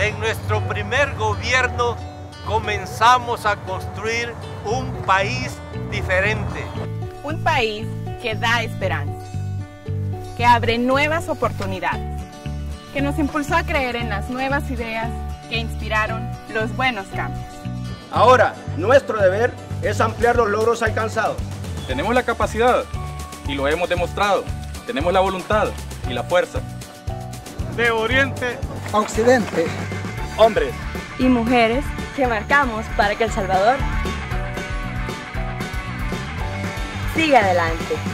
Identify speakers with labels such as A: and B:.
A: En nuestro primer gobierno comenzamos a construir un país diferente.
B: Un país que da esperanza, que abre nuevas oportunidades, que nos impulsó a creer en las nuevas ideas que inspiraron los buenos cambios.
C: Ahora, nuestro deber es ampliar los logros alcanzados.
D: Tenemos la capacidad y lo hemos demostrado. Tenemos la voluntad y la fuerza.
E: De oriente
F: a occidente,
G: hombres
H: y mujeres que marcamos para que El Salvador siga adelante.